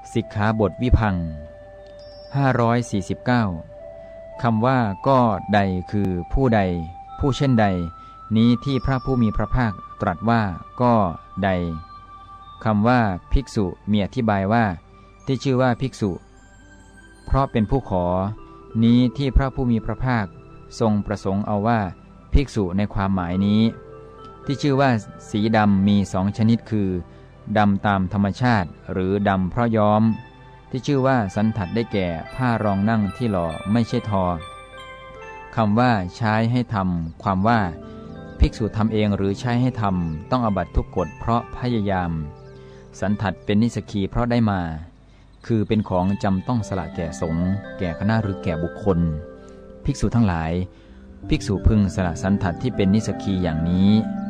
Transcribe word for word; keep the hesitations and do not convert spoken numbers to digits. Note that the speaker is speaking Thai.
สิกขาบทวิพังค์ห้าร้อยสี่สิบเก้าคำว่าก็ใดคือผู้ใดผู้เช่นใดนี้ที่พระผู้มีพระภาคตรัสว่าก็ใดคำว่าภิกษุมีอธิบายว่าที่ชื่อว่าภิกษุเพราะเป็นผู้ขอนี้ที่พระผู้มีพระภาคทรงประสงค์เอาว่าภิกษุในความหมายนี้ที่ชื่อว่าสีดำมีสองชนิดคือดำตามธรรมชาติหรือดำเพราะย้อมที่ชื่อว่าสันทัดได้แก่ผ้ารองนั่งที่หล่อไม่ใช่ทอคำว่าใช้ให้ทำความว่าภิกษุทำเองหรือใช้ให้ทำต้องอาบัตทุกกฎเพราะพยายามสันทัดเป็นนิสกีเพราะได้มาคือเป็นของจำต้องสละแก่สงฆ์แก่คณะหรือแก่บุคคลภิกษุทั้งหลายภิกษุพึงสละสันทัดที่เป็นนิสกีอย่างนี้